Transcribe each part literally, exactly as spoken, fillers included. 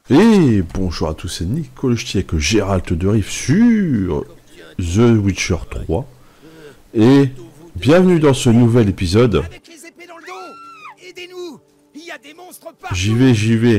Et bonjour à tous, c'est Nico le Ch'ti avec Gérald de Riff sur The Witcher trois. Et bienvenue dans ce nouvel épisode. J'y vais, j'y vais.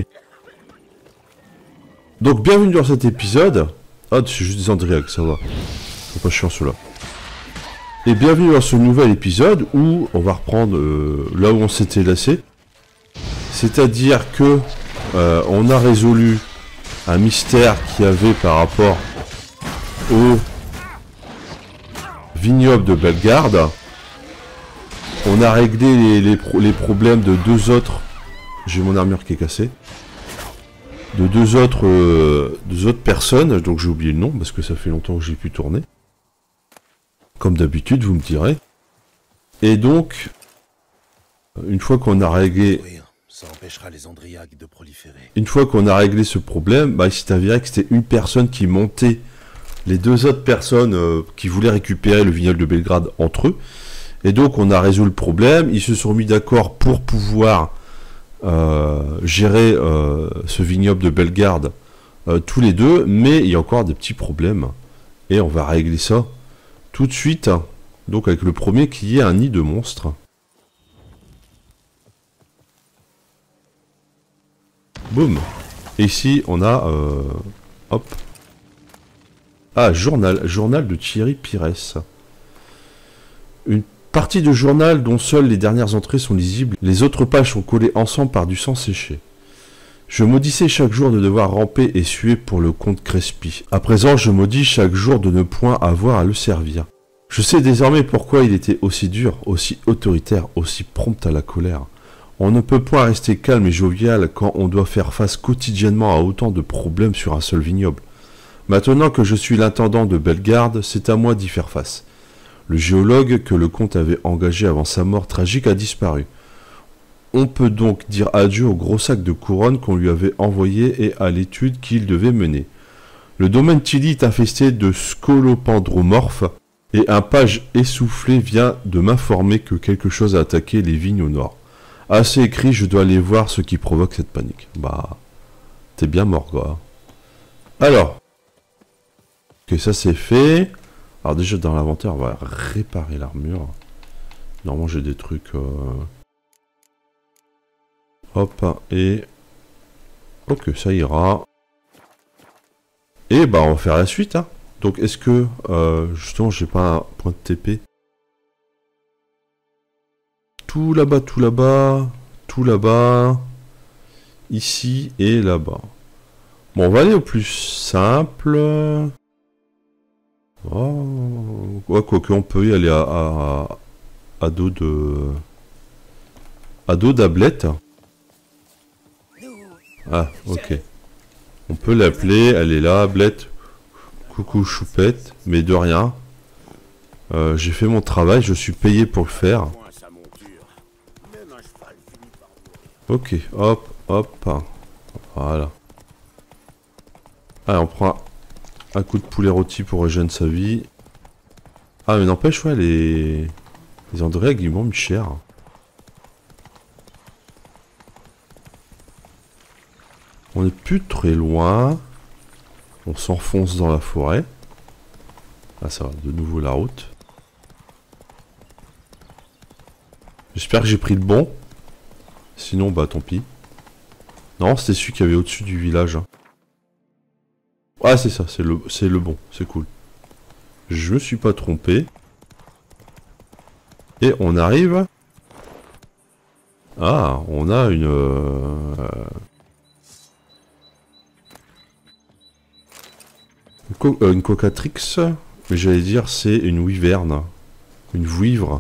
Donc bienvenue dans cet épisode. Ah, c'est juste des Andriacs, ça va. C'est pas chiant ceux-là. Et bienvenue dans ce nouvel épisode où on va reprendre euh, là où on s'était laissé. C'est-à-dire que euh, on a résolu un mystère qu'il y avait par rapport au vignoble de Bellegarde. On a réglé les, les, pro les problèmes de deux autres. J'ai mon armure qui est cassée. De deux autres, euh, deux autres personnes, donc j'ai oublié le nom parce que ça fait longtemps que j'ai pu tourner. Comme d'habitude, vous me direz. Et donc, une fois qu'on a réglé, ça empêchera les Andriacs de proliférer. Une fois qu'on a réglé ce problème, bah, il s'est avéré que c'était une personne qui montait les deux autres personnes euh, qui voulaient récupérer le vignoble de Bellegarde entre eux. Et donc on a résolu le problème. Ils se sont mis d'accord pour pouvoir euh, gérer euh, ce vignoble de Bellegarde euh, tous les deux, mais il y a encore des petits problèmes. Et on va régler ça tout de suite. Donc avec le premier qui est un nid de monstres. Boum. Et ici, on a... Euh, hop. Ah, journal. Journal de Thierry Pires. Une partie de journal dont seules les dernières entrées sont lisibles. Les autres pages sont collées ensemble par du sang séché. Je maudissais chaque jour de devoir ramper et suer pour le comte Crespi. À présent, je maudis chaque jour de ne point avoir à le servir. Je sais désormais pourquoi il était aussi dur, aussi autoritaire, aussi prompt à la colère. On ne peut point rester calme et jovial quand on doit faire face quotidiennement à autant de problèmes sur un seul vignoble. Maintenant que je suis l'intendant de Bellegarde, c'est à moi d'y faire face. Le géologue que le comte avait engagé avant sa mort tragique a disparu. On peut donc dire adieu au gros sac de couronne qu'on lui avait envoyé et à l'étude qu'il devait mener. Le domaine Tilly est infesté de scolopendromorphes et un page essoufflé vient de m'informer que quelque chose a attaqué les vignes au nord. Assez écrit, je dois aller voir ce qui provoque cette panique. Bah, t'es bien mort, quoi. Alors. Ok, ça c'est fait. Alors déjà, dans l'inventaire, on va réparer l'armure. Normalement, j'ai des trucs... Euh... Hop, et... Ok, ça ira. Et bah, on va faire la suite, hein. Donc, est-ce que... Euh, justement, j'ai pas un point de T P. Tout là-bas, tout là-bas, tout là-bas, ici et là-bas. Bon, on va aller au plus simple. Oh, ouais, quoique on peut y aller à, à, à dos de... à dos d'Ablette. Ah, ok. On peut l'appeler, elle est là, Ablette. Coucou choupette, mais de rien. Euh, j'ai fait mon travail, je suis payé pour le faire. Ok, hop, hop, voilà. Allez, on prend un coup de poulet rôti pour régénérer sa vie. Ah, mais n'empêche, ouais, les... Les Andriacs, ils m'ont mis cher. On n'est plus très loin. On s'enfonce dans la forêt. Ah, ça va, de nouveau la route. J'espère que j'ai pris le bon. Sinon, bah tant pis. Non, c'était celui qui avait au-dessus du village. Ah, c'est ça, c'est le, c'est le bon, c'est cool. Je me suis pas trompé. Et on arrive... Ah, on a une... Euh... Une, co euh, une cocatrix. Mais j'allais dire, c'est une wyverne. Une vouivre.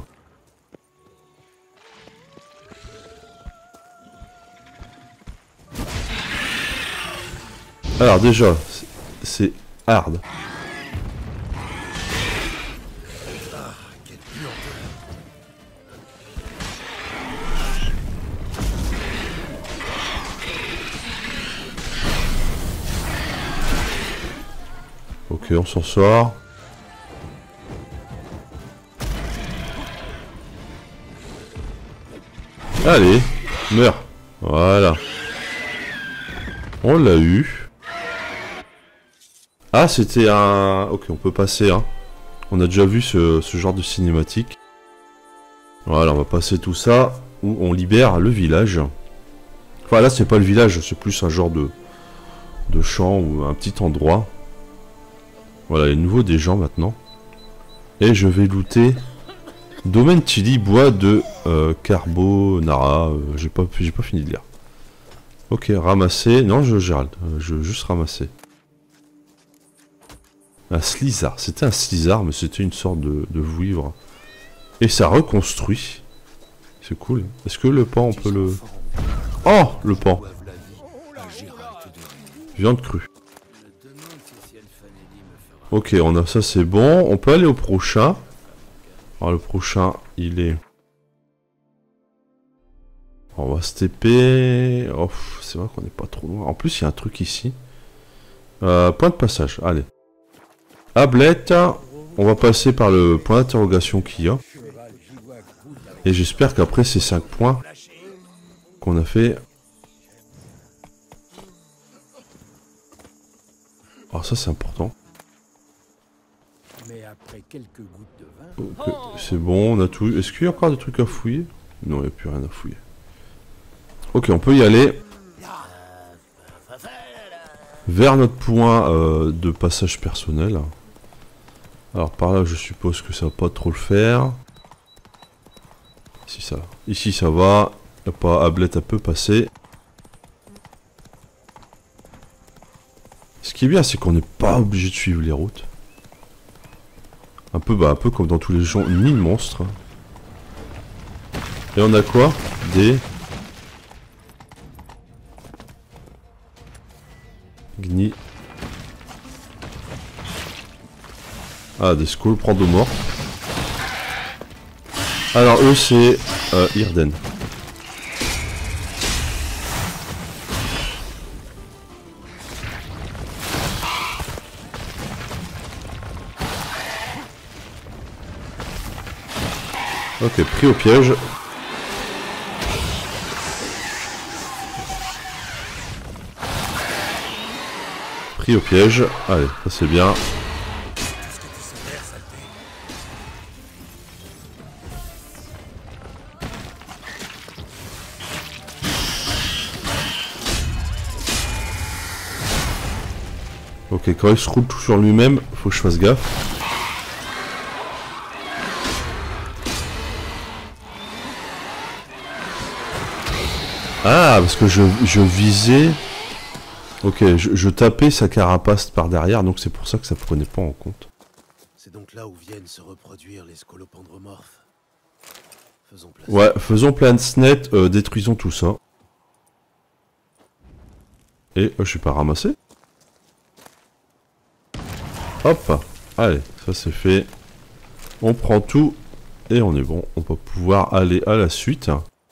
Alors déjà, c'est hard. Ok, on s'en sort. Allez, meurs. Voilà. On l'a eu. Ah, c'était un... Ok, on peut passer, hein. On a déjà vu ce, ce genre de cinématique. Voilà, on va passer tout ça, où on libère le village. Enfin, là, c'est pas le village, c'est plus un genre de... de champ ou un petit endroit. Voilà, il y a de nouveau des gens maintenant. Et je vais looter... Domaine Tilly, bois de euh, carbonara. Euh, j'ai pas, j'ai pas fini de lire. Ok, ramasser. Non, je Gérald. Euh, je veux juste ramasser. Un slizard. C'était un slizard, mais c'était une sorte de, de vouivre. Et ça reconstruit. C'est cool. Est-ce que le pan, on peut le... Oh, le pan. Viande crue. Ok, on a ça, c'est bon. On peut aller au prochain. Alors le prochain, il est... On va se T P... Oh, c'est vrai qu'on n'est pas trop loin. En plus, il y a un truc ici. Euh, point de passage, allez. Ablette, on va passer par le point d'interrogation qu'il y a. Et j'espère qu'après ces cinq points qu'on a fait... Alors ça, c'est important. Mais après quelques gouttes de vin... Okay, c'est bon, on a tout. Est-ce qu'il y a encore des trucs à fouiller? Non, il n'y a plus rien à fouiller. Ok, on peut y aller. Vers notre point euh, de passage personnel. Alors par là, je suppose que ça va pas trop le faire. Ici, ça, Ici, ça va. Il n'y a pas Ablette à peu passer. Ce qui est bien, c'est qu'on n'est pas obligé de suivre les routes. Un peu, bah, un peu comme dans tous les gens, ni monstres. Et on a quoi? Des... Gni. Ah, des skulls prendre mort. Alors eux, c'est euh, Irden. Ok, pris au piège. Pris au piège. Allez, ça c'est bien. Ok, quand il se roule tout sur lui-même, faut que je fasse gaffe. Ah, parce que je, je visais... Ok, je, je tapais sa carapace par derrière, donc c'est pour ça que ça ne prenait pas en compte. C'est donc là où viennent se reproduire les scolopendromorphes. Faisons place. Ouais, faisons place net, euh, détruisons tout ça. Et euh, je suis pas ramassé. Hop, allez, ça c'est fait. On prend tout et on est bon. On peut pouvoir aller à la suite.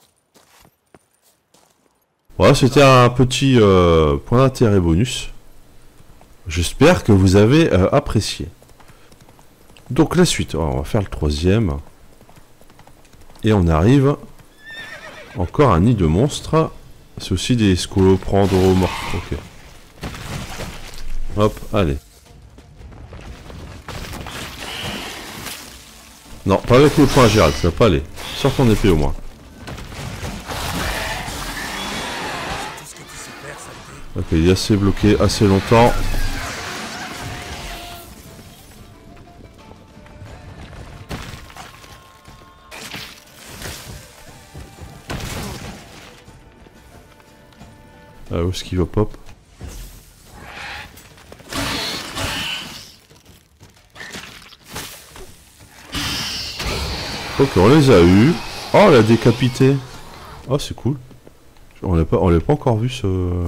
Voilà, c'était un petit euh, point d'intérêt bonus. J'espère que vous avez euh, apprécié. Donc la suite, on va faire le troisième. Et on arrive. Encore un nid de monstres. C'est aussi des scolopendromorphes. Ok. Hop, allez. Non, pas avec le point Gérald, ça va pas aller. Sors ton épée au moins. Ok, il est assez bloqué assez longtemps. Ah, où est-ce qu'il va pop? Ok, on les a eu. Oh, on l'a décapité. Oh, c'est cool. On l'a pas, on l'a pas encore vu ce...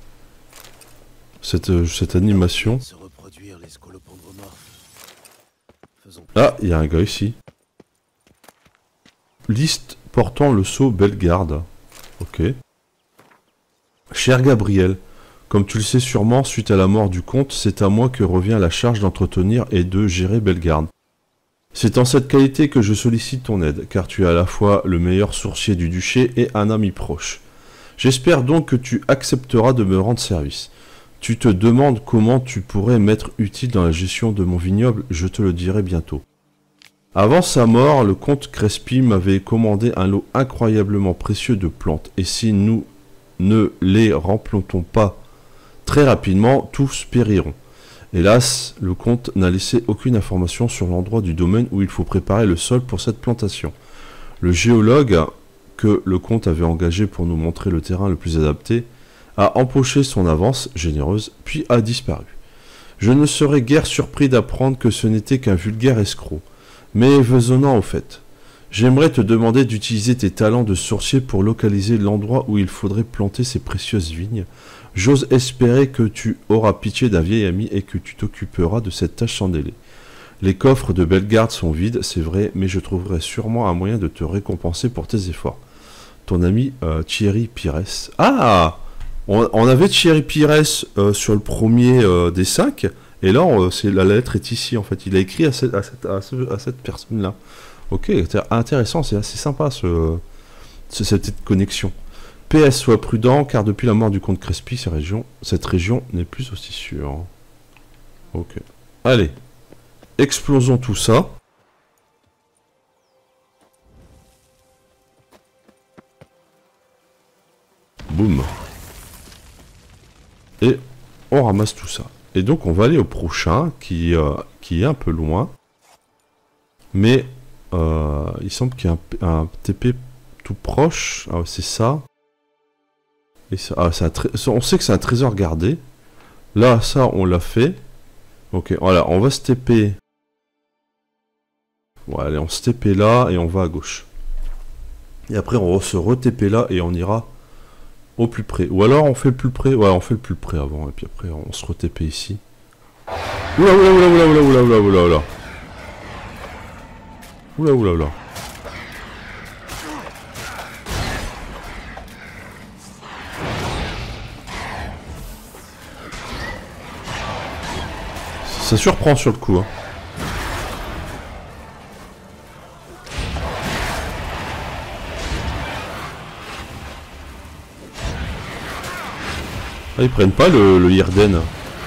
Cette, cette animation. Ah, il y a un gars ici. Liste portant le sceau Bellegarde. Ok. Cher Gabriel, comme tu le sais sûrement, suite à la mort du comte, c'est à moi que revient la charge d'entretenir et de gérer Bellegarde. C'est en cette qualité que je sollicite ton aide, car tu es à la fois le meilleur sourcier du duché et un ami proche. J'espère donc que tu accepteras de me rendre service. Tu te demandes comment tu pourrais m'être utile dans la gestion de mon vignoble, je te le dirai bientôt. Avant sa mort, le comte Crespi m'avait commandé un lot incroyablement précieux de plantes, et si nous ne les remplantons pas très rapidement, tous périront. Hélas, le comte n'a laissé aucune information sur l'endroit du domaine où il faut préparer le sol pour cette plantation. Le géologue que le comte avait engagé pour nous montrer le terrain le plus adapté a empoché son avance généreuse, puis a disparu. Je ne serais guère surpris d'apprendre que ce n'était qu'un vulgaire escroc. Mais venons au fait. J'aimerais te demander d'utiliser tes talents de sorcier pour localiser l'endroit où il faudrait planter ces précieuses vignes. J'ose espérer que tu auras pitié d'un vieil ami et que tu t'occuperas de cette tâche sans délai. Les coffres de Bellegarde sont vides, c'est vrai, mais je trouverai sûrement un moyen de te récompenser pour tes efforts. Ton ami euh, Thierry Pires. Ah, on, on avait Thierry Pires euh, sur le premier euh, des cinq, et là, euh, c'est la lettre est ici en fait. Il a écrit à cette, à cette, à ce, à cette personne-là. Ok, intéressant, c'est assez sympa ce, ce, cette petite connexion. P S, sois prudent, car depuis la mort du comte Crespi, ces régions, cette région n'est plus aussi sûre. Ok. Allez, explosons tout ça. Boum. Et on ramasse tout ça. Et donc on va aller au prochain, qui, euh, qui est un peu loin. Mais euh, il semble qu'il y a un, un T P tout proche. Ah, c'est ça. Et ça, ah, un on sait que c'est un trésor gardé. Là, ça, on l'a fait. Ok, voilà, on va se T P. Bon, allez, on se T P là et on va à gauche. Et après, on va se re-T P là et on ira au plus près. Ou alors, on fait le plus près. Ouais, on fait le plus près avant. Et puis après, on se re-T P ici. Oula, oula, oula, oula, oula, oula, oula, oula, oula. Oula, oula, oula. Ça surprend sur le coup. Hein. Ah, ils prennent pas le, le Hirden.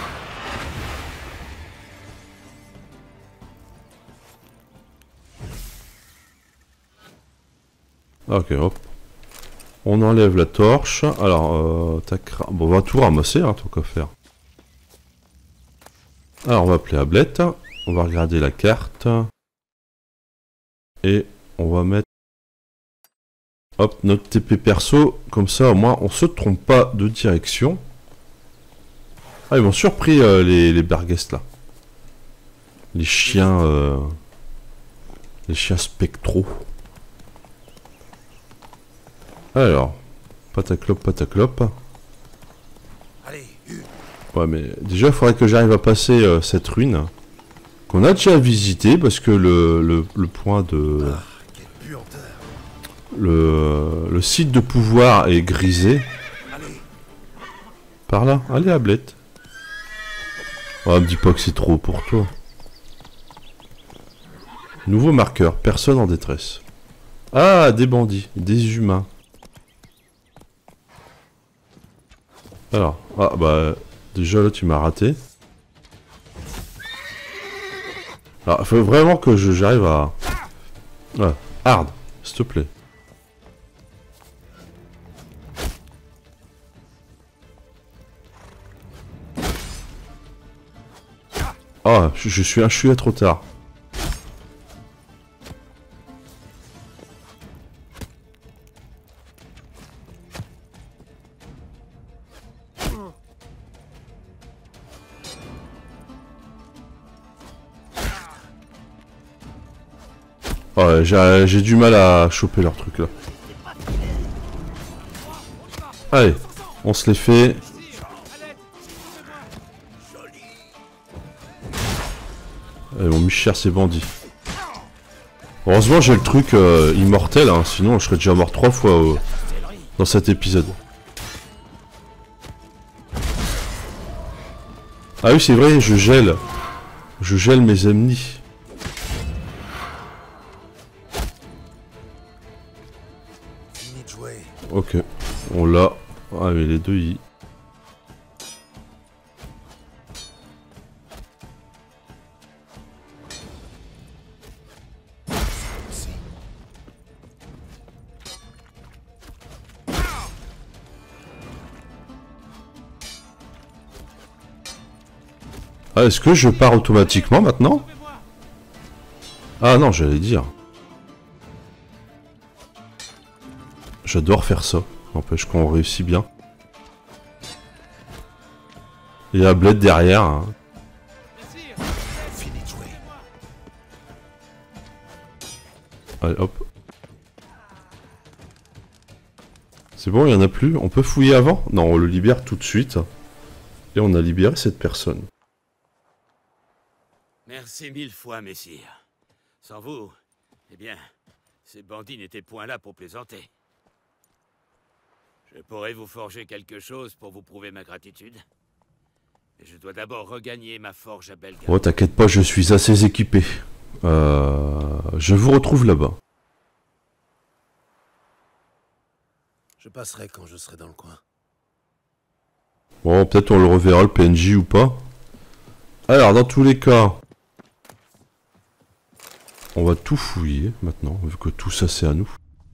Ok, hop. On enlève la torche. Alors, euh, tac. Bon, on va tout ramasser, hein, tant qu'à faire. Alors, on va appeler Ablette. On va regarder la carte. Et on va mettre... Hop, notre T P perso. Comme ça, au moins, on se trompe pas de direction. Ah, ils m'ont surpris, euh, les, les Berghest, là. Les chiens... Euh... Les chiens spectraux. Alors, pataclope, pataclope. Allez, U. Ouais, mais déjà, il faudrait que j'arrive à passer euh, cette ruine. Qu'on a déjà visité, parce que le, le, le point de... Ah, quelle puanteur. Le, le site de pouvoir est grisé. Allez. Par là. Allez, Ablette. Oh, me dis pas que c'est trop pour toi. Nouveau marqueur. Personne en détresse. Ah, des bandits. Des humains. Alors, ah bah, déjà là tu m'as raté. Alors, il faut vraiment que j'arrive à... Ouais, hard, s'il te plaît. Ah, je, je suis un chouïa trop tard. Ouais, j'ai du mal à choper leur truc là. Allez, on se les fait. Ils m'ont mis cher ces bandits. Heureusement j'ai le truc euh, immortel, hein, sinon je serais déjà mort trois fois euh, dans cet épisode. Ah oui c'est vrai, je gèle. Je gèle mes ennemis. Ok. On l'a. Ah mais les deux y. Ah, est-ce que je pars automatiquement maintenant? Ah non, j'allais dire. J'adore faire ça. N'empêche qu'on réussit bien. Il y a Bled derrière. Hein. Allez, hop. C'est bon, il n'y en a plus. On peut fouiller avant? Non, on le libère tout de suite. Et on a libéré cette personne. Merci mille fois, messire. Sans vous, eh bien, ces bandits n'étaient point là pour plaisanter. Je pourrais vous forger quelque chose pour vous prouver ma gratitude. Mais je dois d'abord regagner ma forge à Belgrade. Oh, t'inquiète pas, je suis assez équipé. Euh, je vous retrouve là-bas. Je passerai quand je serai dans le coin. Bon, peut-être on le reverra, le P N J ou pas. Alors, dans tous les cas... On va tout fouiller maintenant, vu que tout ça c'est à nous.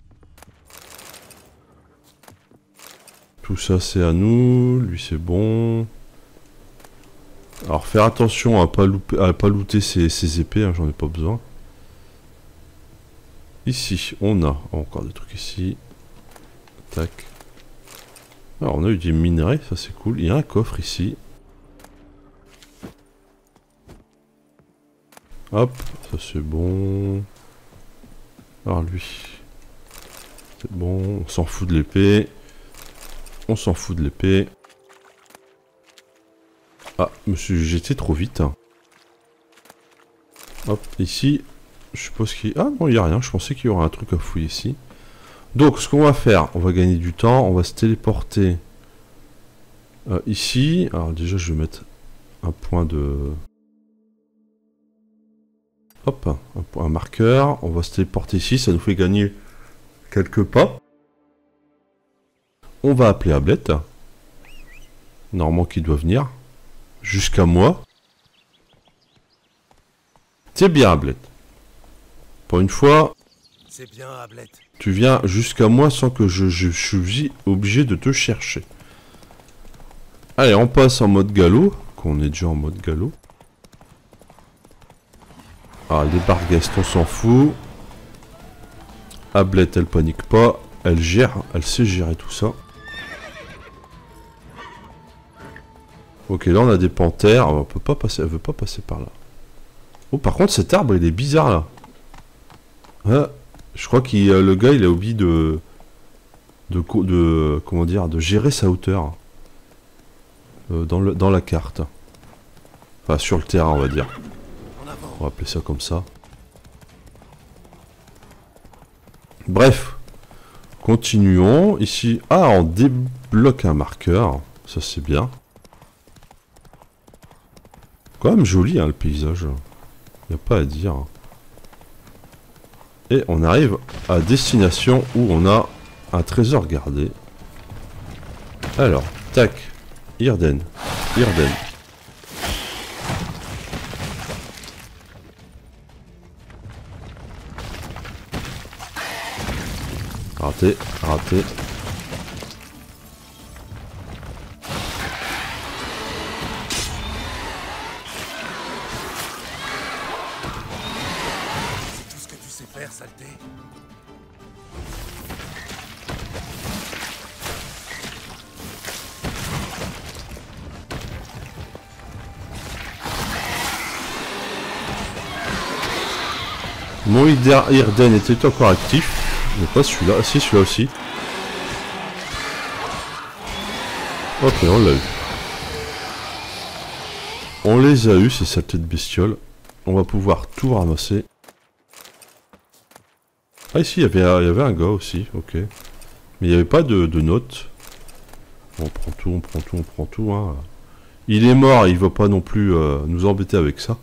Tout ça c'est à nous, lui c'est bon. Alors faire attention à pas louper, à pas looter ses, ses épées, hein, j'en ai pas besoin. Ici, on a encore des trucs ici. Tac. Alors on a eu des minerais, ça c'est cool. Il y a un coffre ici. Hop, ça c'est bon. Alors lui. C'est bon, on s'en fout de l'épée. On s'en fout de l'épée. Ah, monsieur, j'étais trop vite. Hop, ici. Je suppose qu'il... Ah non, il n'y a rien. Je pensais qu'il y aurait un truc à fouiller ici. Donc, ce qu'on va faire, on va gagner du temps. On va se téléporter euh, ici. Alors déjà, je vais mettre un point de... Hop, un, point, un marqueur. On va se téléporter ici. Ça nous fait gagner quelques pas. On va appeler Ablette. Normalement, qui doit venir. Jusqu'à moi. C'est bien, Ablette. Pour une fois... C'est bien, Ablette. Tu viens jusqu'à moi sans que je, je, je suis obligé de te chercher. Allez, on passe en mode galop. Qu'on est déjà en mode galop. Ah, les barguestes, on s'en fout. Ablette, elle panique pas. Elle gère, elle sait gérer tout ça. Ok, là on a des panthères. On peut pas passer, elle veut pas passer par là. Oh, par contre, cet arbre, il est bizarre là. Ah, je crois que euh, le gars, il a oublié de, de, de, comment dire, de gérer sa hauteur euh, dans, le, dans la carte. Enfin, sur le terrain, on va dire. On va appeler ça comme ça. Bref, continuons. Ici, ah, on débloque un marqueur. Ça, c'est bien. Quand même joli, hein, le paysage. Il n'y a pas à dire. Et on arrive à destination où on a un trésor gardé. Alors, tac. Irden. Irden. Raté, raté. Saleté. Mon Irden était encore actif, mais pas celui-là. Ah si, celui-là aussi. Ok, on l'a eu. On les a eu, ces saletés de bestioles. On va pouvoir tout ramasser. Ah ici, il y avait, il y avait un gars aussi, ok. Mais il n'y avait pas de, de notes. On prend tout, on prend tout, on prend tout. Hein. Il est mort, il va pas non plus euh, nous embêter avec ça.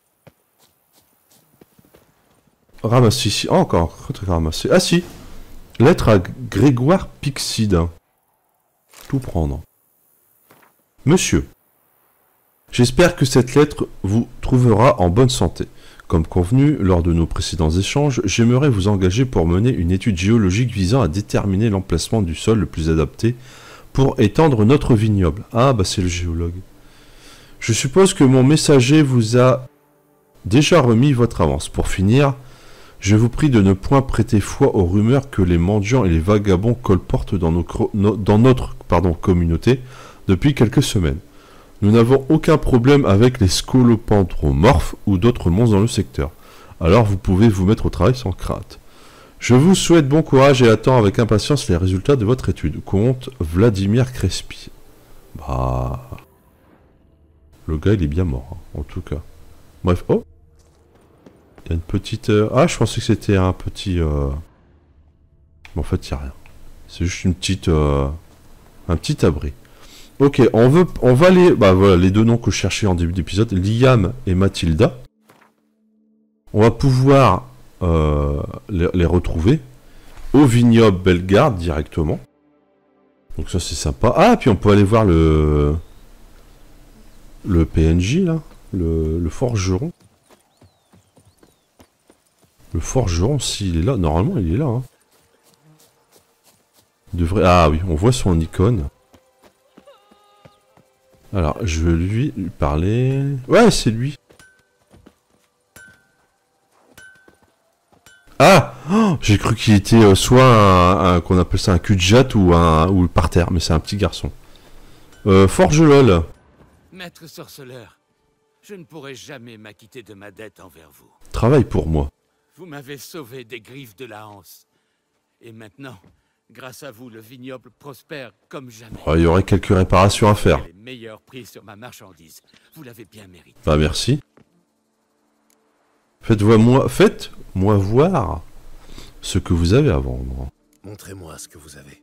Ramasse ici. Oh, encore un truc à ramasser. Ah si. Lettre à Grégoire Pixide. Tout prendre. Monsieur, j'espère que cette lettre vous trouvera en bonne santé. Comme convenu lors de nos précédents échanges, j'aimerais vous engager pour mener une étude géologique visant à déterminer l'emplacement du sol le plus adapté pour étendre notre vignoble. Ah, bah c'est le géologue. Je suppose que mon messager vous a déjà remis votre avance. Pour finir, je vous prie de ne point prêter foi aux rumeurs que les mendiants et les vagabonds colportent dans, nos, no, dans notre pardon, communauté depuis quelques semaines. Nous n'avons aucun problème avec les scolopendromorphes ou d'autres monstres dans le secteur. Alors vous pouvez vous mettre au travail sans crainte. Je vous souhaite bon courage et attends avec impatience les résultats de votre étude. Comte Vladimir Crespi. Bah... Le gars il est bien mort, hein, en tout cas. Bref, oh, il y a une petite... Euh... Ah, je pensais que c'était un petit... Euh... Mais en fait, il n'y a rien. C'est juste une petite... Euh... Un petit abri. Ok, on, veut... on va les... Bah voilà, les deux noms que je cherchais en début d'épisode. Liam et Mathilda. On va pouvoir euh, les, les retrouver. Au vignoble Bellegarde, directement. Donc ça, c'est sympa. Ah, puis on peut aller voir le... Le P N J, là. Le, le forgeron. Le forgeron, s'il est là, normalement il est là. Hein. Il devrait... Ah oui, on voit son icône. Alors, je vais lui, lui parler... Ouais, c'est lui. Ah oh, j'ai cru qu'il était euh, soit un, un qu'on appelle ça un cul-de-jatte ou un ou par terre, mais c'est un petit garçon. Euh, Forgelol. Maître sorceleur, je ne pourrai jamais m'acquitter de ma dette envers vous. Travaille pour moi. Vous m'avez sauvé des griffes de la Hanse. Et maintenant, grâce à vous, le vignoble prospère comme jamais. Oh, il y aurait quelques réparations à faire. Les meilleurs prix sur ma marchandise. Vous l'avez bien mérité. Bah merci. Faites-moi moi, faites-moi voir ce que vous avez à vendre. Montrez-moi ce que vous avez.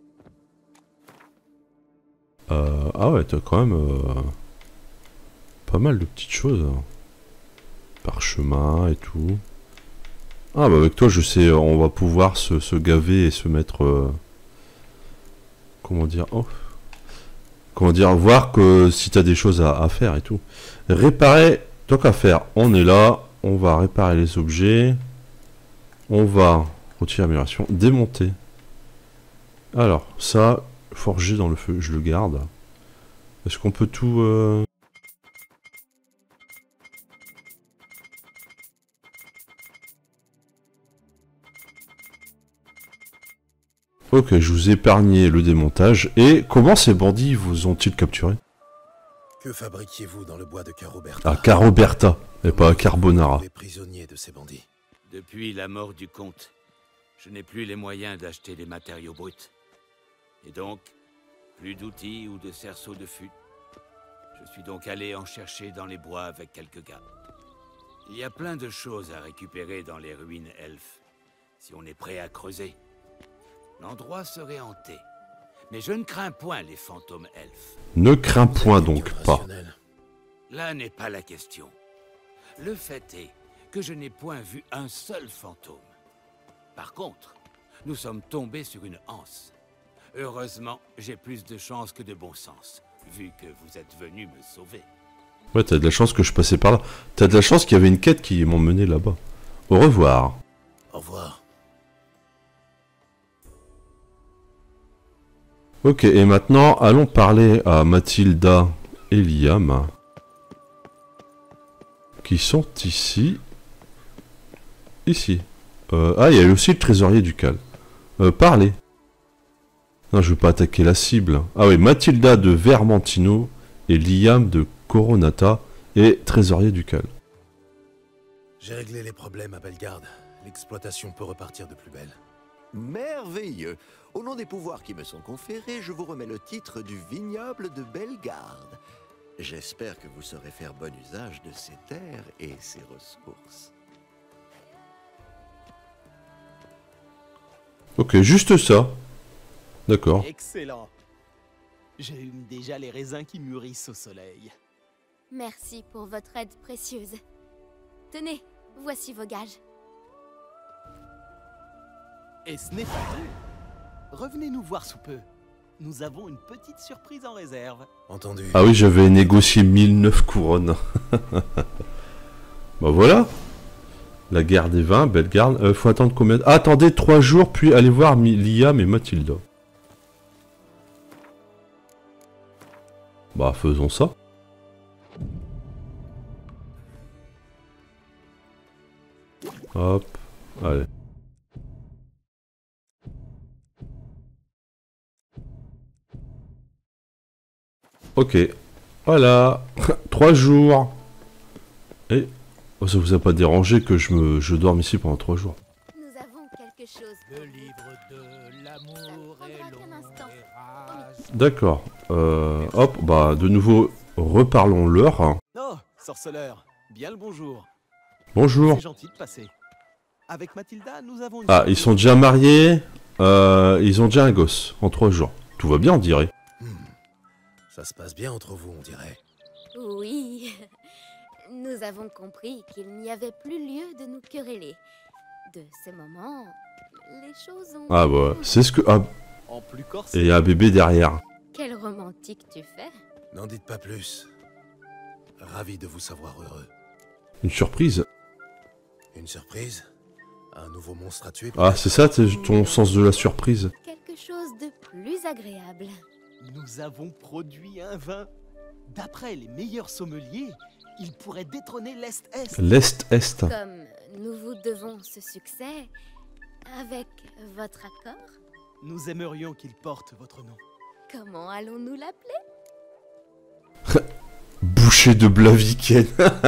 Euh, ah ouais, t'as quand même euh, pas mal de petites choses. Parchemin et tout. Ah bah avec toi je sais, on va pouvoir se, se gaver et se mettre... Euh, comment dire oh. Comment dire, voir que si t'as des choses à, à faire et tout. Réparer, tant qu'à faire, on est là, on va réparer les objets. On va retirer amélioration, démonter. Alors, ça, forger dans le feu, je le garde. Est-ce qu'on peut tout... Euh... Ok, je vous ai épargné le démontage. Et comment ces bandits vous ont-ils capturé? Que fabriquiez-vous dans le bois de Caroberta? Ah, Caroberta, et pas à Carbonara. Les prisonniers de ces bandits. Depuis la mort du comte, je n'ai plus les moyens d'acheter des matériaux bruts. Et donc, plus d'outils ou de cerceaux de fût. Je suis donc allé en chercher dans les bois avec quelques gars. Il y a plein de choses à récupérer dans les ruines elfes, si on est prêt à creuser. L'endroit serait hanté, mais je ne crains point les fantômes elfes. Ne crains point donc pas. Là n'est pas la question. Le fait est que je n'ai point vu un seul fantôme. Par contre, nous sommes tombés sur une anse. Heureusement, j'ai plus de chance que de bon sens, vu que vous êtes venu me sauver. Ouais, t'as de la chance que je passais par là. T'as de la chance qu'il y avait une quête qui m'ont mené là-bas. Au revoir. Au revoir. Ok, et maintenant, allons parler à Mathilda et Liam. Qui sont ici. Ici. Euh, ah, il y a aussi le trésorier ducal. Euh, parlez. Non, je veux pas attaquer la cible. Ah oui, Mathilda de Vermentino et Liam de Coronata et trésorier ducal. J'ai réglé les problèmes à Bellegarde. L'exploitation peut repartir de plus belle. Merveilleux. Au nom des pouvoirs qui me sont conférés, je vous remets le titre du vignoble de Bellegarde. J'espère que vous saurez faire bon usage de ces terres et ces ressources. Ok, juste ça. D'accord. Excellent. J'allume déjà les raisins qui mûrissent au soleil. Merci pour votre aide précieuse. Tenez, voici vos gages. Et ce n'est pas tout. revenez nous voir sous peu. Nous avons une petite surprise en réserve. Entendu. Ah oui, j'avais négocié mille neuf couronnes. Bah voilà. La guerre des vins, Bellegarde. Euh, faut attendre combien de... Ah, attendez trois jours, puis allez voir Liam et Mathilda. Bah, faisons ça. Hop, allez. Ok, voilà. Trois jours. Et... Oh, ça vous a pas dérangé que je me je dorme ici pendant trois jours? Nous avons quelque chose. Le livre de l'amour est long et D'accord. Euh, hop, bah de nouveau, reparlons-leur. Oh, sorceleur, bien le bonjour. Bonjour. C'est gentil de passer. Avec Mathilda, nous avons une Ah, ils sont déjà mariés. Euh, ils ont déjà un gosse en trois jours. Tout va bien, on dirait. Hmm. Ça se passe bien entre vous, on dirait. Oui. Nous avons compris qu'il n'y avait plus lieu de nous quereller. De ce moment, les choses ont... Ah bah, c'est ce que... Ah, en plus et corsé. il y a un bébé derrière. Quel romantique tu fais. N'en dites pas plus. Ravi de vous savoir heureux. Une surprise. Une surprise? Un nouveau monstre à tuer? Ah, c'est ça ton sens de la surprise. Quelque chose de plus agréable. Nous avons produit un vin. D'après les meilleurs sommeliers, il pourrait détrôner l'Est-Est. L'Est-Est. Comme nous vous devons ce succès, avec votre accord, Nous aimerions qu'il porte votre nom. comment allons-nous l'appeler? Boucher de Blaviken.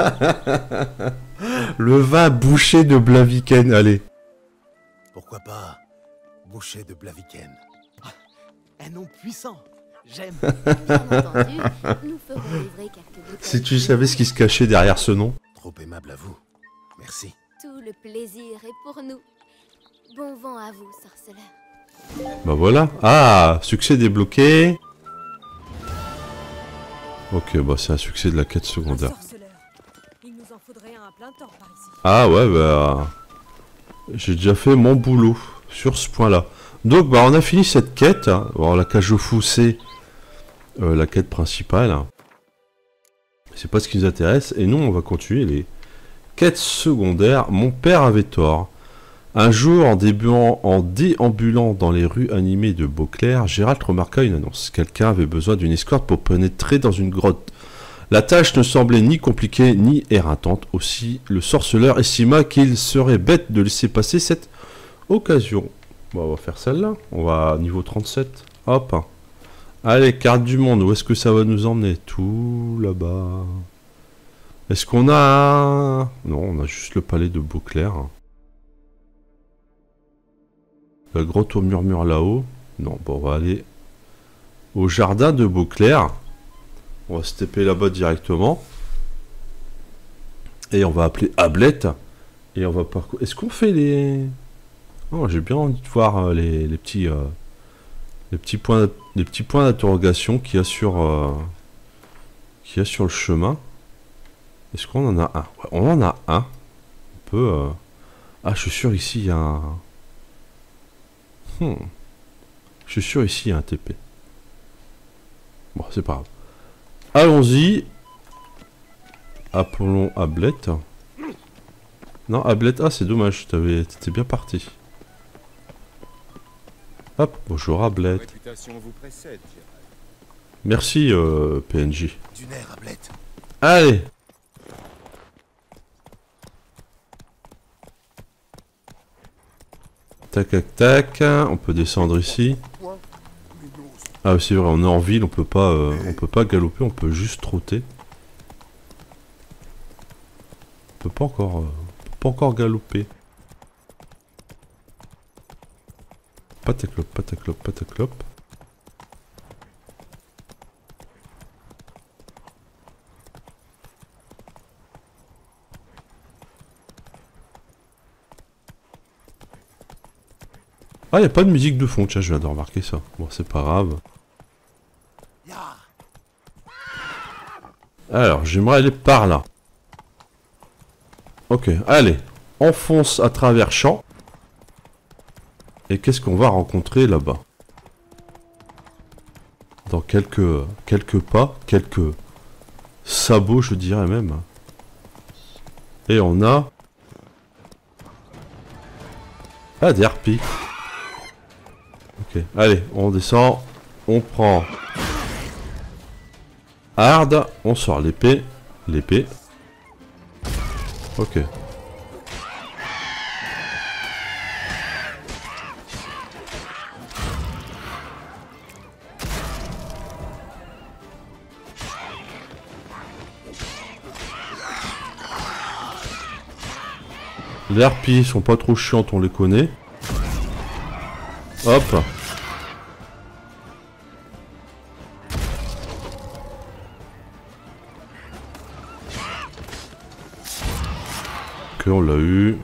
Le vin boucher de Blaviken, allez. Pourquoi pas Boucher de Blaviken. Un nom puissant. J'aime. Bien entendu, nous ferons livrer quelques bouteilles. Si tu savais ce qui se cachait derrière ce nom. Trop aimable à vous. Merci. Tout le plaisir est pour nous. Bon vent à vous, sorceleur. Bah voilà. Ah, succès débloqué. Ok, bah c'est un succès de la quête secondaire. Sorceleur. Il nous en faudrait un à plein temps par ici. Ah ouais, bah... J'ai déjà fait mon boulot sur ce point-là. Donc, bah on a fini cette quête. Alors, la cage au fou, c'est euh, la quête principale. C'est pas ce qui nous intéresse. Et nous, on va continuer les quêtes secondaires. Mon père avait tort. Un jour, en, débutant, en déambulant dans les rues animées de Beauclair, Gérald remarqua une annonce. Quelqu'un avait besoin d'une escorte pour pénétrer dans une grotte. La tâche ne semblait ni compliquée ni éreintante. Aussi, le sorceleur estima qu'il serait bête de laisser passer cette occasion. Bon, on va faire celle-là. On va à niveau trente-sept. Hop. Allez, carte du monde. Où est-ce que ça va nous emmener? Tout là-bas. Est-ce qu'on a... Non, on a juste le palais de Beauclair. La grotte au murmure là-haut. Non, bon, on va aller au jardin de Beauclair. On va se taper là-bas directement. Et on va appeler Ablette. Et on va parcourir... Est-ce qu'on fait les... Oh, j'ai bien envie de voir euh, les, les petits... Euh, les petits points, les petits points d'interrogation qu'il y a sur... Euh, qu'il y a sur le chemin. Est-ce qu'on en a un? Ouais, on en a un. On peut... Euh... Ah, je suis sûr ici il y a un... Hmm. Je suis sûr ici il y a un T P. Bon, c'est pas grave. Allons-y. Appelons Ablette. Non, Ablette, ah c'est dommage, t'étais bien parti. Hop, bonjour Ablette. Merci euh, P N J. Du nerf, Ablette. Allez. Tac tac tac, on peut descendre ici. Ah c'est vrai, on est en ville, on peut pas, euh, on peut pas galoper, on peut juste trotter. On peut pas encore, euh, on peut pas encore galoper. Pataclop, pataclop, pataclop. Ah, y a pas de musique de fond, tiens, je viens de remarquer ça. Bon, c'est pas grave. Alors, j'aimerais aller par là. Ok, allez. On fonce à travers champs. Et qu'est-ce qu'on va rencontrer là-bas? dans quelques, quelques pas, quelques sabots, je dirais même. Et on a... Ah, des harpies. Ok, allez, on descend. On prend... Hard, on sort l'épée. L'épée. Ok. Les harpies sont pas trop chiantes, on les connaît. Hop. Ok, on l'a eu.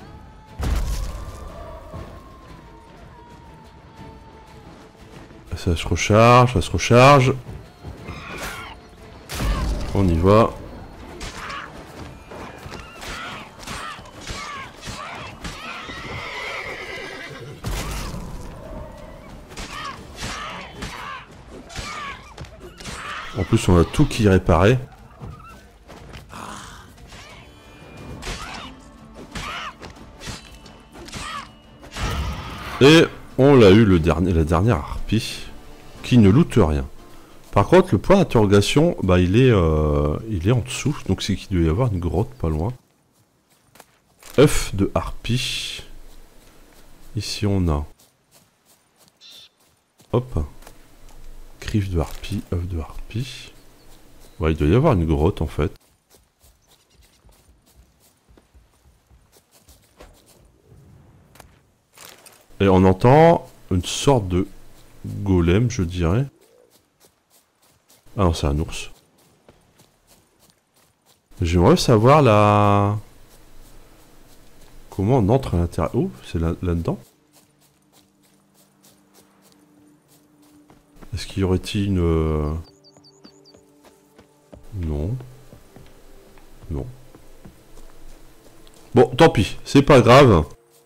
Ça se recharge, ça se recharge. On y va. En plus, on a tout qui est réparé. Et on l'a eu le dernier, la dernière harpie qui ne loot rien. Par contre, le point d'interrogation, bah il est, euh, il est en dessous, donc c'est qu'il doit y avoir une grotte pas loin. œuf de harpie. Ici on a. Hop. Griffe de harpie, œuf de harpie. Ouais, il doit y avoir une grotte en fait. Et on entend une sorte de golem, je dirais. Ah non, c'est un ours. J'aimerais savoir la... Comment on entre à l'intérieur. Oh, c'est là- là-dedans. Est-ce qu'il y aurait-il une... euh, Non. Non. Bon, tant pis, c'est pas grave.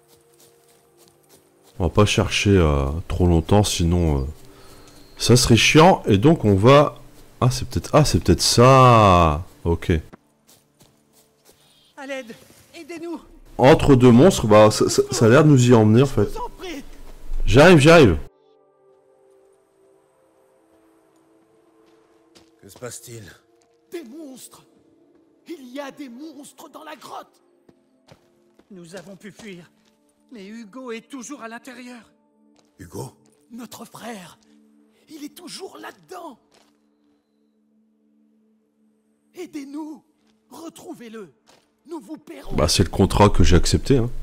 On va pas chercher euh, trop longtemps, sinon... euh, ça serait chiant, et donc on va... Ah, c'est peut-être... Ah, c'est peut-être ça. Ok. À l'aide, aidez-nous. Entre deux monstres, bah, ça, ça- ça a l'air de nous y emmener, en fait. Je vous en prie. J'arrive, j'arrive. Que se passe-t-il? Des monstres. Il y a des monstres dans la grotte. Nous avons pu fuir, mais Hugo est toujours à l'intérieur. Hugo? Notre frère, il est toujours là-dedans. Aidez-nous. Retrouvez-le. Nous vous paierons. Bah, c'est le contrat que j'ai accepté, hein.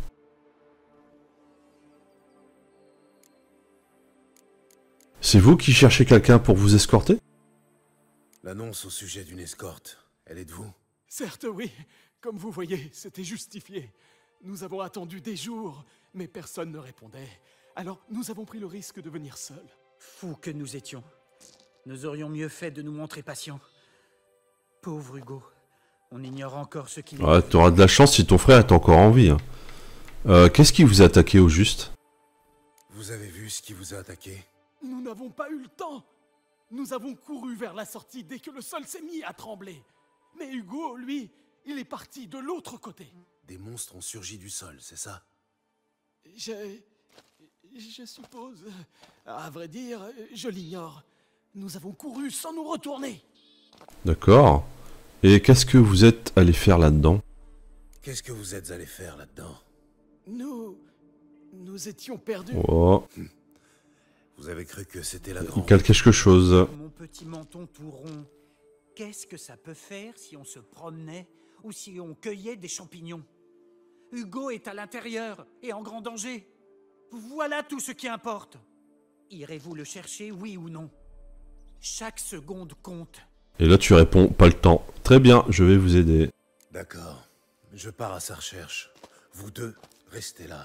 C'est vous qui cherchez quelqu'un pour vous escorter? L'annonce au sujet d'une escorte, elle est de vous? Certes, oui. Comme vous voyez, c'était justifié. Nous avons attendu des jours, mais personne ne répondait. Alors, nous avons pris le risque de venir seuls. Fous que nous étions. Nous aurions mieux fait de nous montrer patients. Pauvre Hugo. On ignore encore ce qu'il Ouais, t'auras de la chance si ton frère est encore en vie, hein. Euh, qu'est-ce qui vous a attaqué au juste? Vous avez vu ce qui vous a attaqué? Nous n'avons pas eu le temps. Nous avons couru vers la sortie dès que le sol s'est mis à trembler. Mais Hugo, lui, il est parti de l'autre côté. Des monstres ont surgi du sol, c'est ça? Je... Je suppose... À vrai dire, je l'ignore. Nous avons couru sans nous retourner. D'accord. Et qu'est-ce que vous êtes allé faire là-dedans? Qu'est-ce que vous êtes allé faire là-dedans? Nous... Nous étions perdus. Oh, Vous avez cru que c'était la il grande... cale quelque chose. Mon petit menton tout rond. Qu'est-ce que ça peut faire si on se promenait ou si on cueillait des champignons? Hugo est à l'intérieur et en grand danger. Voilà tout ce qui importe. Irez-vous le chercher, oui ou non? Chaque seconde compte. Et là tu réponds, pas le temps. Très bien, je vais vous aider. D'accord. Je pars à sa recherche. Vous deux, restez là.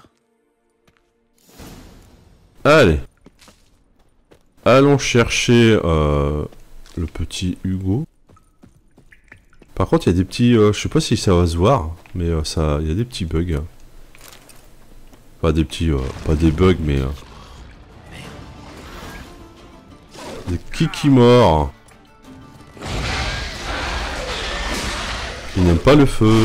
Allez. Allons chercher euh, le petit Hugo. Par contre, il y a des petits... euh, je sais pas si ça va se voir, mais euh, ça, il y a des petits bugs. Pas des petits... euh, pas des bugs, mais... euh, Des Kikimores. Ils n'aiment pas le feu.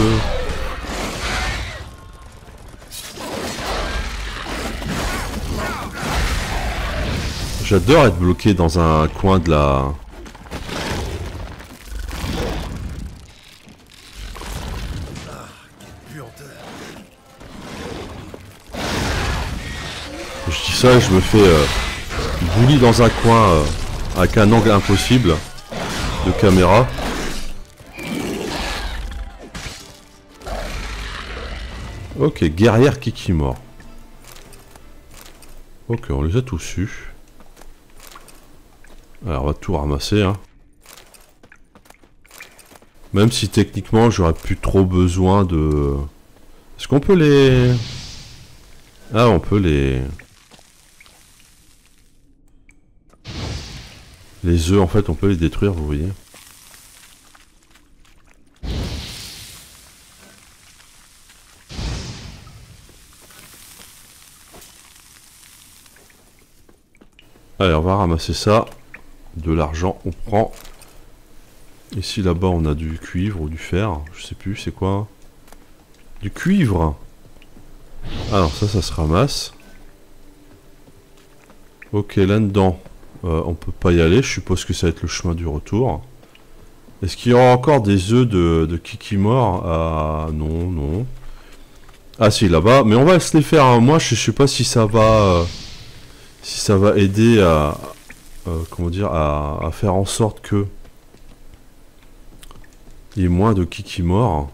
J'adore être bloqué dans un coin de la... Je dis ça et je me fais euh, bully dans un coin euh, avec un angle impossible de caméra. Ok, guerrière Kikimore. Ok, on les a tous eus. Alors on va tout ramasser hein. Même si techniquement j'aurais plus trop besoin de... Est-ce qu'on peut les... Ah on peut les... Les œufs en fait on peut les détruire vous voyez. Allez on va ramasser ça. De l'argent, on prend. Ici là-bas on a du cuivre ou du fer, je sais plus c'est quoi. Du cuivre. Alors ça ça se ramasse. Ok là-dedans euh, on peut pas y aller, je suppose que ça va être le chemin du retour. Est-ce qu'il y aura encore des œufs de, de Kikimore? Ah non non. Ah si là-bas, mais on va se les faire hein. Moi je sais pas si ça va euh, si ça va aider à Euh, comment dire, à, à faire en sorte que il y ait moins de Kikimore.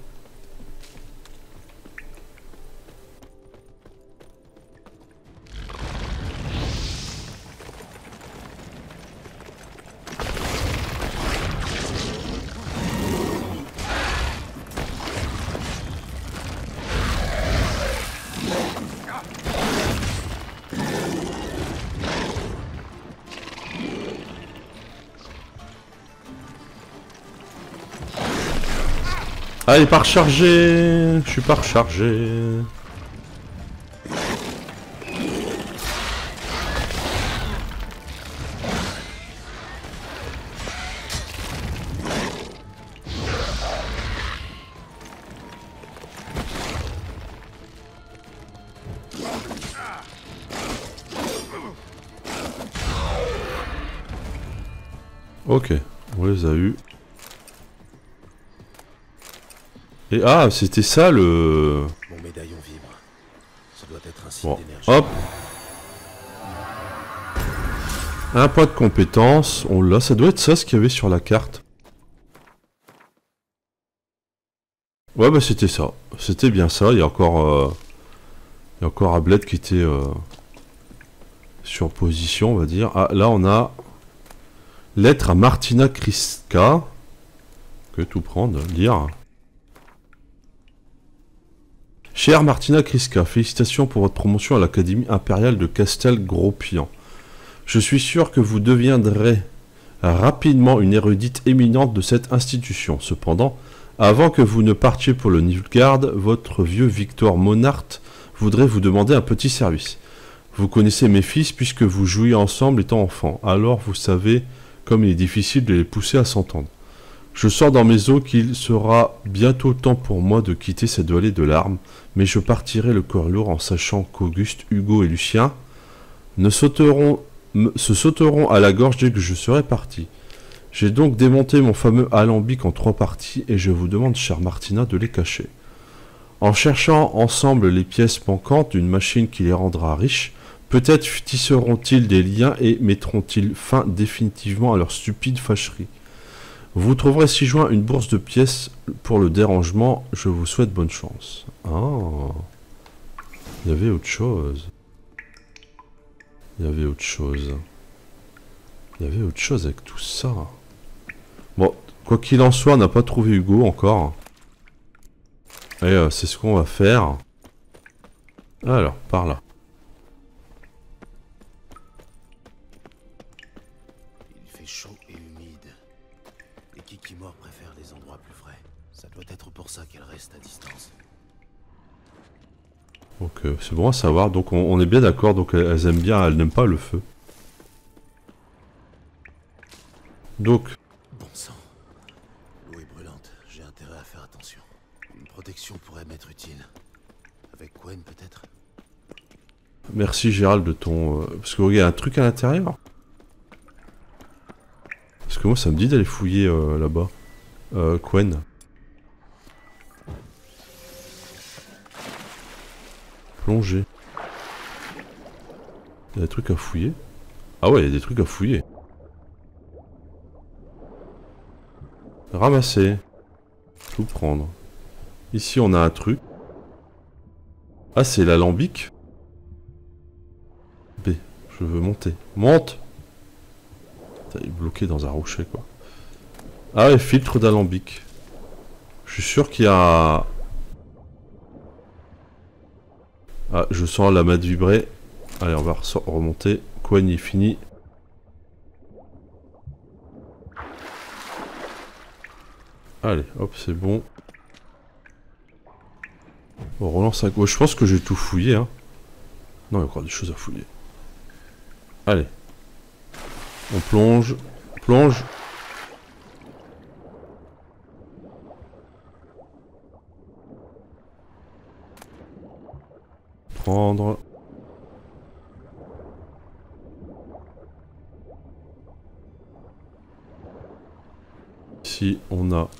Ah, il est pas rechargé. Je suis pas rechargé. Ok, on les a eu. Et ah, c'était ça le... Mon médaillon vibre. Ça doit être un signe Bon, d'énergie. hop. Un point de compétence. On l'a, ça doit être ça ce qu'il y avait sur la carte. Ouais, bah c'était ça. C'était bien ça. Il y a encore... Euh... Il y a encore Ablette qui était... Euh... sur position, on va dire. Ah, là on a... Lettre à Martina Kriska. Que tout prendre, lire. Chère Martina Kriska, félicitations pour votre promotion à l'Académie impériale de Castel Gros-Pian. Je suis sûr que vous deviendrez rapidement une érudite éminente de cette institution. Cependant, avant que vous ne partiez pour le Nilfgaard, votre vieux Victor Monart voudrait vous demander un petit service. Vous connaissez mes fils puisque vous jouiez ensemble étant enfants. Alors vous savez comme il est difficile de les pousser à s'entendre. Je sens dans mes os qu'il sera bientôt temps pour moi de quitter cette vallée de larmes, mais je partirai le cœur lourd en sachant qu'Auguste, Hugo et Lucien ne sauteront, me, se sauteront à la gorge dès que je serai parti. J'ai donc démonté mon fameux alambic en trois parties et je vous demande, chère Martina, de les cacher. En cherchant ensemble les pièces manquantes d'une machine qui les rendra riches, peut-être tisseront-ils des liens et mettront-ils fin définitivement à leur stupide fâcherie. Vous trouverez ci-joint une bourse de pièces pour le dérangement. Je vous souhaite bonne chance. Ah, il y avait autre chose. Il y avait autre chose. Il y avait autre chose avec tout ça. Bon, quoi qu'il en soit, on n'a pas trouvé Hugo encore. Et euh, c'est ce qu'on va faire. Alors, par là. Il fait chaud et humide. Les Kikimores préfèrent les endroits plus frais. Ça doit être pour ça qu'elles restent à distance. Donc euh, c'est bon à savoir. Donc on, on est bien d'accord. Donc elles, elles aiment bien, elles n'aiment pas le feu. Donc... Bon sang. L'eau est brûlante, j'ai intérêt à faire attention. Une protection pourrait m'être utile. Avec Quen peut-être? Merci Gérald de ton... Euh... Parce que regarde, il y a un truc à l'intérieur. Parce que moi ça me dit d'aller fouiller euh, là-bas. Euh, Quen. Plonger. Il y a des trucs à fouiller. Ah ouais, il y a des trucs à fouiller. Ramasser. Tout prendre. Ici on a un truc. Ah c'est l'alambic. B. Je veux monter. Monte. Putain, il est bloqué dans un rocher quoi. Ah ouais, filtre d'alambic. Je suis sûr qu'il y a... Ah, je sens la mat vibrer. Allez, on va remonter. Quen il est fini. Allez, hop, c'est bon. On relance à gauche. Je pense que j'ai tout fouillé. Hein. Non, il y a encore des choses à fouiller. Allez. On plonge. On plonge. Prendre. Ici, on a...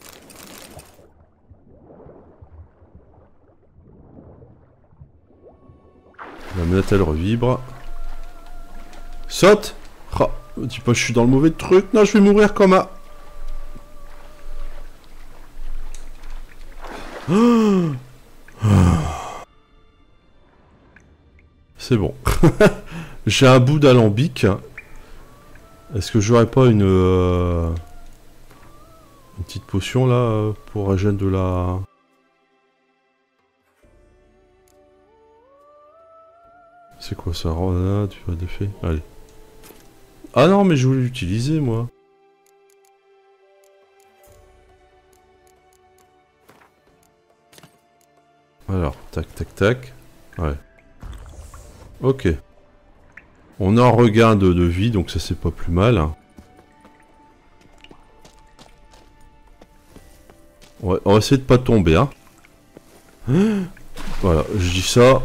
La manette elle revibre. Saute! Ah, dis pas je suis dans le mauvais truc. Non, je vais mourir comme un... C'est bon. J'ai un bout d'alambic. Est-ce que j'aurais pas une... Euh... Une petite potion là pour régénérer de la... C'est quoi ça? Ah, tu as d'effet. Allez. Ah non mais je voulais l'utiliser moi. Alors, tac tac tac. Ouais. Ok. On a un regain de, de vie donc ça c'est pas plus mal. Hein. Ouais, on va essayer de pas tomber, hein. Voilà, je dis ça.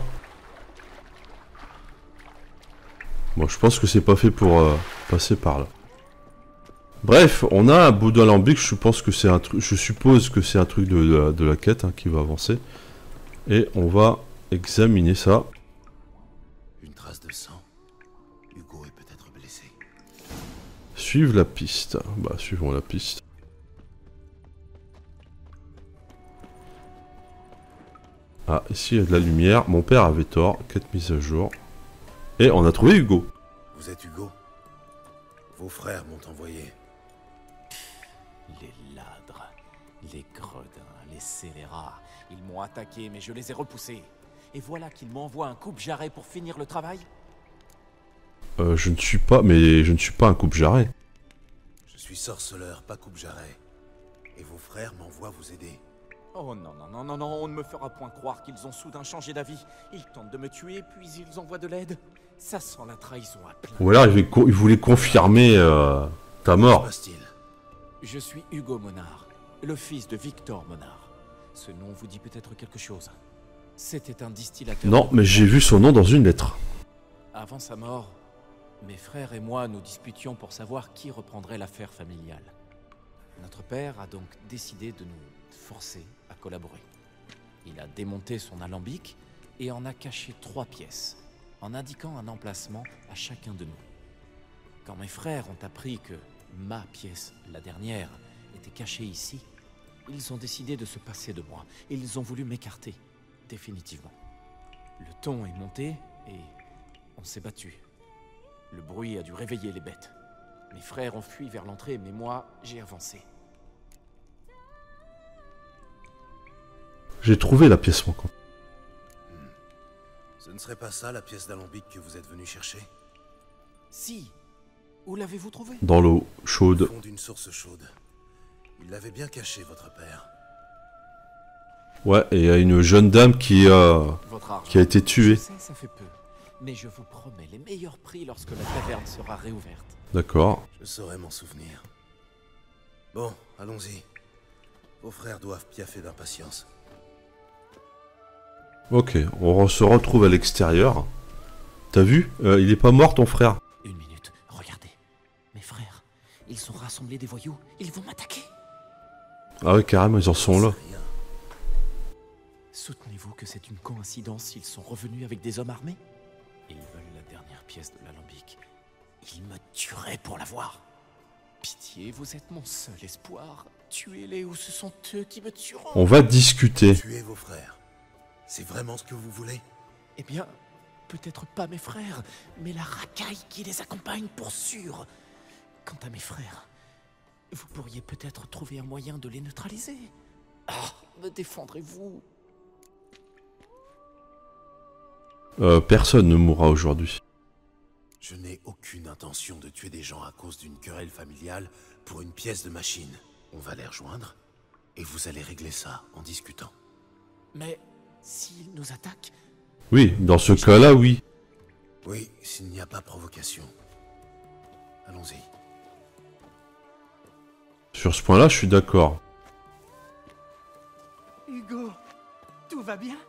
Bon, je pense que c'est pas fait pour euh, passer par là. Bref, on a un bout d'alambic. Je pense que c'est un truc. Je suppose que c'est un truc de, de, de la quête hein, qui va avancer. Et on va examiner ça. Une trace de sang. Hugo est peut-être blessé. Suivre la piste. Bah, suivons la piste. Ah, ici il y a de la lumière. Mon père avait tort. Quête mise à jour. Et on a trouvé Hugo. Vous êtes Hugo? Vos frères m'ont envoyé. Les ladres, les gredins, les scélérats. Ils m'ont attaqué, mais je les ai repoussés. Et voilà qu'ils m'envoient un coupe-jarret pour finir le travail. Euh, je ne suis pas... Mais je ne suis pas un coupe-jarret. Je suis sorceleur, pas coupe-jarret. Et vos frères m'envoient vous aider. Oh non, non, non, non, non, on ne me fera point croire qu'ils ont soudain changé d'avis. Ils tentent de me tuer, puis ils envoient de l'aide. Ça sent la trahison à plein. Ou alors il voulait, il voulait confirmer euh, ta mort. Je suis Hugo Monard, le fils de Victor Monard. Ce nom vous dit peut-être quelque chose. C'était un distillateur... Non, mais j'ai vu son nom dans une lettre. Avant sa mort, mes frères et moi nous disputions pour savoir qui reprendrait l'affaire familiale. Notre père a donc décidé de nous forcer à collaborer. Il a démonté son alambic et en a caché trois pièces, en indiquant un emplacement à chacun de nous. Quand mes frères ont appris que ma pièce, la dernière, était cachée ici, ils ont décidé de se passer de moi et ils ont voulu m'écarter, définitivement. Le ton est monté et on s'est battu. Le bruit a dû réveiller les bêtes. Mes frères ont fui vers l'entrée, mais moi, j'ai avancé. J'ai trouvé la pièce manquante. Hmm. Ce ne serait pas ça la pièce d'alambic que vous êtes venu chercher? Si. Où l'avez-vous trouvée? Dans l'eau chaude. Au fond d'une source chaude. Il l'avait bien caché, votre père. Ouais, et il y a une jeune dame qui, euh, qui a été tuée. Je sais, ça fait peu. Mais je vous promets les meilleurs prix lorsque la taverne sera réouverte. D'accord. Je saurais m'en souvenir. Bon, allons-y. Vos frères doivent piaffer d'impatience. Ok, on se retrouve à l'extérieur. T'as vu euh, Il est pas mort ton frère. Une minute, regardez. Mes frères, ils sont rassemblés des voyous, ils vont m'attaquer. Ah ouais, carrément, ils en sont là. Soutenez-vous que c'est une coïncidence s'ils sont revenus avec des hommes armés? Ils veulent la dernière pièce de l'alambic. Ils me tueraient pour l'avoir. Pitié, vous êtes mon seul espoir. Tuez-les ou ce sont eux qui me tueront. On va discuter. Tuez vos frères. C'est vraiment ce que vous voulez? Eh bien, peut-être pas mes frères, mais la racaille qui les accompagne pour sûr. Quant à mes frères, vous pourriez peut-être trouver un moyen de les neutraliser. Ah, me défendrez-vous? Euh, personne ne mourra aujourd'hui. Je n'ai aucune intention de tuer des gens à cause d'une querelle familiale pour une pièce de machine. On va les rejoindre et vous allez régler ça en discutant. Mais s'ils nous attaquent... Oui, dans ce cas-là, oui. Oui, s'il n'y a pas provocation. Allons-y. Sur ce point-là, je suis d'accord. Hugo, tout va bien?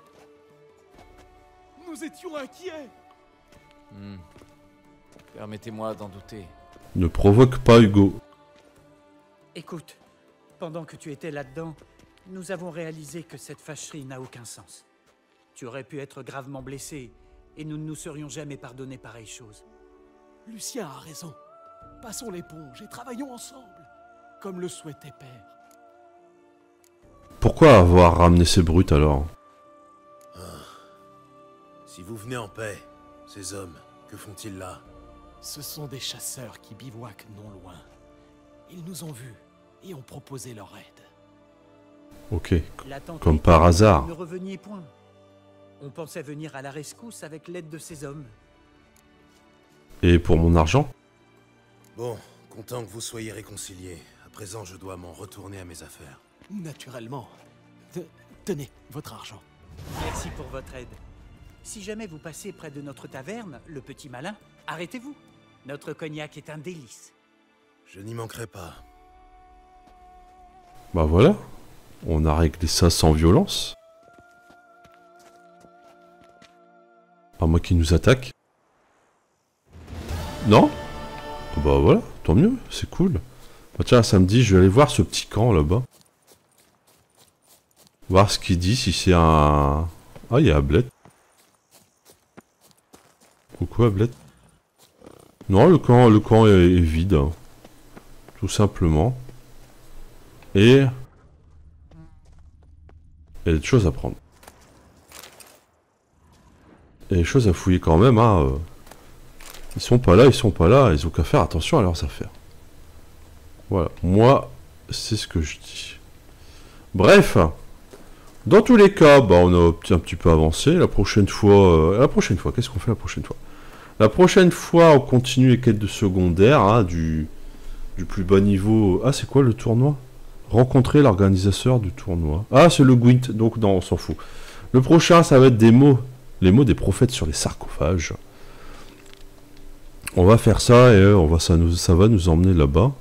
Nous étions inquiets. Hmm. Permettez-moi d'en douter. Ne provoque pas Hugo. Écoute, pendant que tu étais là-dedans, nous avons réalisé que cette fâcherie n'a aucun sens. Tu aurais pu être gravement blessé, et nous ne nous serions jamais pardonné pareille chose. Lucien a raison. Passons l'éponge et travaillons ensemble, comme le souhaitait Père. Pourquoi avoir ramené ces brutes alors? Ah. Si vous venez en paix, ces hommes, que font-ils là? Ce sont des chasseurs qui bivouaquent non loin. Ils nous ont vus et ont proposé leur aide. Ok, L'attente comme était par que hasard. vous Ne reveniez point. On pensait venir à la rescousse avec l'aide de ces hommes. Et pour mon argent? Bon, content que vous soyez réconciliés. À présent, je dois m'en retourner à mes affaires. Naturellement. Te- Tenez, votre argent. Merci pour votre aide. Si jamais vous passez près de notre taverne, le Petit Malin, arrêtez-vous. Notre cognac est un délice. Je n'y manquerai pas. Bah voilà, on a réglé ça sans violence. Pas moi qui nous attaque. Non? Bah voilà, tant mieux, c'est cool. Bah tiens, samedi, je vais aller voir ce petit camp là-bas. Voir ce qu'il dit, si c'est un... Ah, il y a Ablette. Coucou Ablette. Non, le camp, le camp est, est vide. Hein. Tout simplement. Et... Il y a des choses à prendre. Il y a des choses à fouiller quand même, hein. Ils sont pas là, ils sont pas là. Ils ont qu'à faire attention à leurs affaires. Voilà. Moi, c'est ce que je dis. Bref. Dans tous les cas, bah, on a un petit peu avancé. La prochaine fois... Euh, la prochaine fois, qu'est-ce qu'on fait la prochaine fois? La prochaine fois, on continue les quêtes de secondaire, hein, du, du plus bas niveau. Ah, c'est quoi le tournoi? Rencontrer l'organisateur du tournoi. Ah, c'est le Gwent, donc non, on s'en fout. Le prochain, ça va être des mots. Les mots des prophètes sur les sarcophages. On va faire ça et on va, ça, nous, ça va nous emmener là-bas.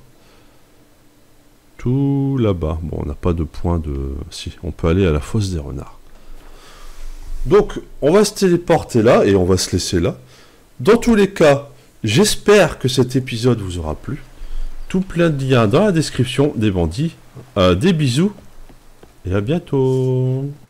Tout là-bas. Bon, on n'a pas de point de... Si, on peut aller à la fosse des renards. Donc, on va se téléporter là et on va se laisser là. Dans tous les cas, j'espère que cet épisode vous aura plu. Tout plein de liens dans la description des bandits. Euh, des bisous et à bientôt.